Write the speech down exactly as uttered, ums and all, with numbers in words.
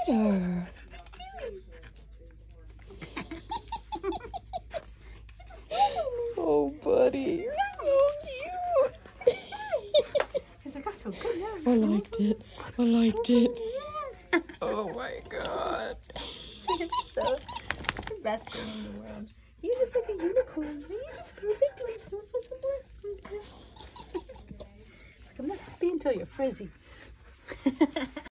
there. Oh, buddy. You're so cute. He's like, I feel good now. I liked it. I liked it. Oh my god. It's so the best thing in the world. You're just like a unicorn. Are you just perfect? Do you want to snorkel some more? Okay. I'm not happy until you're frizzy.